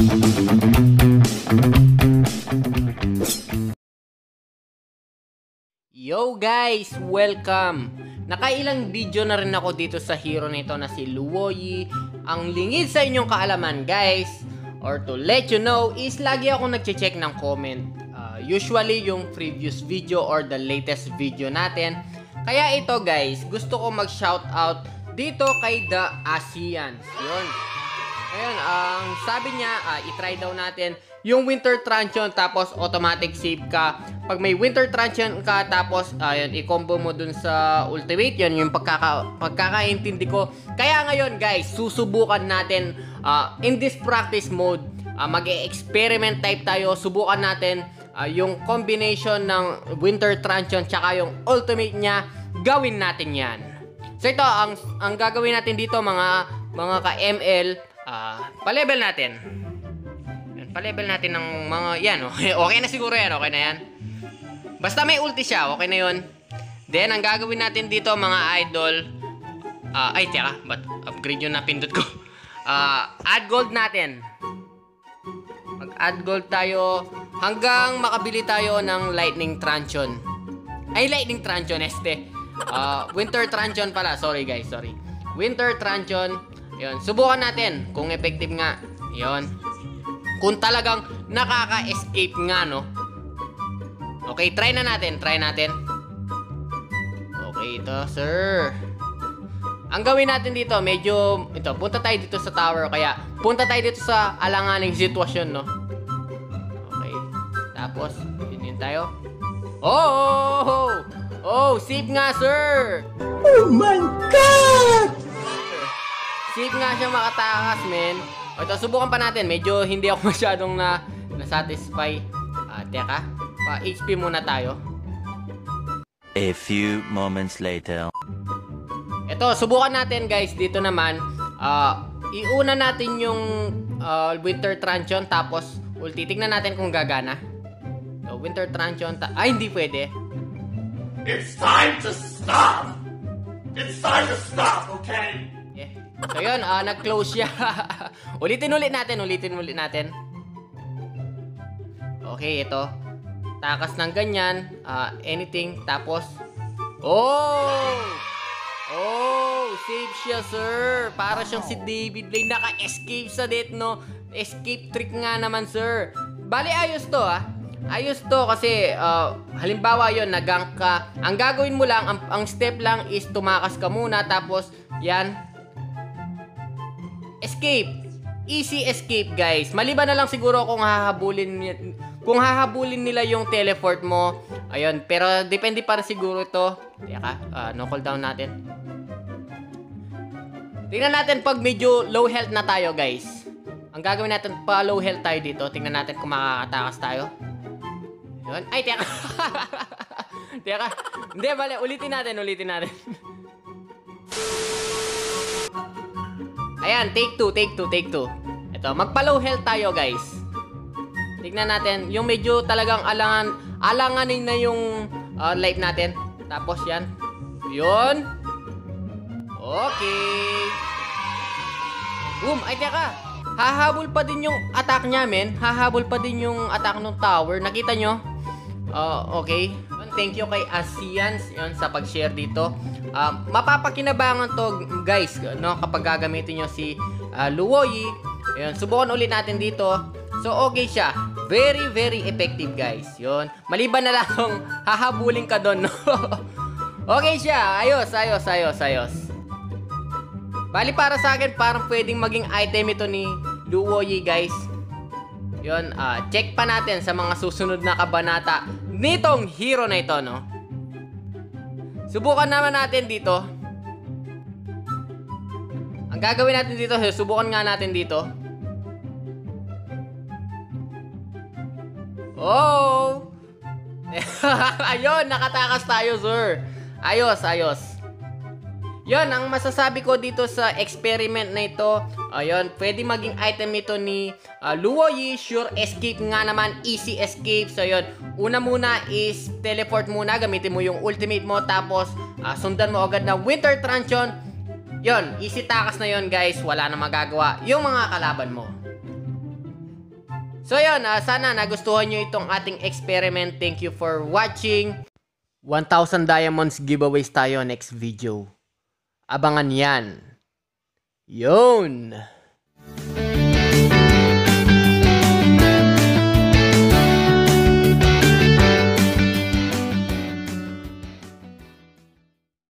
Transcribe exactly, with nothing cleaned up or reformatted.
Yo guys! Welcome! Nakailang video na rin ako dito sa hero nito na si Luo Yi. Ang lingid sa inyong kaalaman guys, or to let you know, is lagi ako nagche-check ng comment. Uh, usually yung previous video or the latest video natin. Kaya ito guys, gusto ko mag-shoutout dito kay The Asians. Yun. Ayun, ang um, sabi niya, uh, itry daw natin yung Winter Truncheon tapos automatic save ka. Pag may Winter Truncheon ka tapos ayun, uh, i-combo mo dun sa ultimate, yun yung pagkaka pagkakaintindi ko. Kaya ngayon guys, susubukan natin uh, in this practice mode, uh, mag-e-experiment type tayo. Subukan natin uh, yung combination ng Winter Truncheon tsaka yung ultimate niya. Gawin natin yan. So ito, ang, ang gagawin natin dito mga mga ka-M L, uh, pa-level natin. Pa-level natin ng mga, yan, okay, okay na siguro yan, okay na yan. Basta may ulti siya, okay na yun. Then, ang gagawin natin dito, mga idol, uh, ay, teka, ba't upgrade yung napindot ko? Uh, add gold natin. Mag-add gold tayo hanggang makabili tayo ng Lightning Truncheon. Ay, Lightning Truncheon, este. Uh, Winter Truncheon pala, sorry guys, sorry. Winter Truncheon, yun, subukan natin kung effective nga, yun. Kung talagang nakaka-escape nga, no? Okay, try na natin. Try natin. Okay, ito, sir. Ang gawin natin dito, medyo, ito, punta tayo dito sa tower. Kaya, punta tayo dito sa alanganing sitwasyon, no? Okay. Tapos, yun yun tayo. Oh! Oh, save nga, sir! Oh my God! Save nga siya makatakas, men. O ito, subukan pa natin. Medyo hindi ako masyadong na na-satisfy. Uh, teka, pa-H P muna tayo. A few moments later. Ito, subukan natin guys. Dito naman, uh, iuna natin yung uh, Winter Truncheon. Tapos, ulti. Tignan natin kung gagana. So, Winter Truncheon. Ay, hindi pwede. It's time to stop! It's time to stop, okay? So yun, uh, nag-close siya. Ulitin ulit natin, ulitin ulit natin. Okay, ito. Takas ng ganyan. Uh, anything. Tapos. Oh! Oh! Save siya, sir. Para siyang si David Blaine. Naka-escape sa death, no? Escape trick nga naman, sir. Bali, ayos to, ah. Ayos to kasi, uh, halimbawa yun, nag-gank ka. Ang gagawin mo lang, ang, ang step lang is tumakas ka muna. Tapos, yan. Escape. Easy escape, guys. Maliban na lang siguro kung hahabulin kung hahabulin nila yung teleport mo. Ayun, pero depende pa rin siguro ito. Teka, uh, no cooldown natin. Tingnan natin pag medyo low health na tayo, guys. Ang gagawin natin, pa low health tayo dito. Tingnan natin kung makakatakas tayo. Ayun. Ay, teka. Teka. Hindi, bale, ulitin natin, ulitin natin. Ayan, take two, take two, take two. Ito, magpa-low health tayo, guys. Tignan natin, yung medyo talagang alangan, alanganin na yung uh, life natin. Tapos yan. Yun. Okay. Boom, ay teka. Hahabol pa din yung attack niya, men. Hahabol pa din yung attack ng tower. Nakita nyo? Uh, okay. Thank you kay Asians yun, sa pag-share dito. Uh, mapapakinabangan to guys, no, kapag gagamitin nyo si uh, Luo Yi. Ayun, subukan ulit natin dito. So okay siya. Very very effective guys. Yun. Maliban na lang kung hahabulin ka doon, no. Okay siya. Ayos, ayos, ayos, ayos. Bali para sa akin, parang pwedeng maging item ito ni Luo Yi guys. Yun, uh, check pa natin sa mga susunod na kabanata nitong hero na ito, no. Subukan naman natin dito. Ang gagawin natin dito, subukan nga natin dito. Oh! Ayun, nakatakas tayo, sir. Ayos, ayos. Yun, ang masasabi ko dito sa experiment na ito, ayun, pwede maging item ito ni uh, Luo Yi. Sure escape nga naman, easy escape. So yun, una muna is teleport muna, gamitin mo yung ultimate mo, tapos uh, sundan mo agad na Winter Truncheon. Yun, easy takas na yun guys, wala na magagawa yung mga kalaban mo. So yun, uh, sana nagustuhan nyo itong ating experiment. Thank you for watching. one thousand diamonds giveaways tayo next video. Abangan yan. Yun!